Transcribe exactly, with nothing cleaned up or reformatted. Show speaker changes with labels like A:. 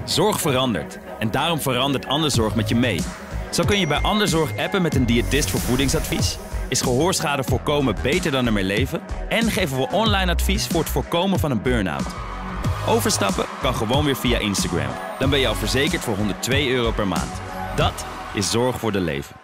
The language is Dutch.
A: Zorg verandert. En daarom verandert Anderzorg met je mee. Zo kun je bij Anderzorg appen met een diëtist voor voedingsadvies. Is gehoorschade voorkomen beter dan ermee leven? En geven we online advies voor het voorkomen van een burn-out. Overstappen kan gewoon weer via Instagram. Dan ben je al verzekerd voor honderdtwee euro per maand. Dat is zorg voor de leven.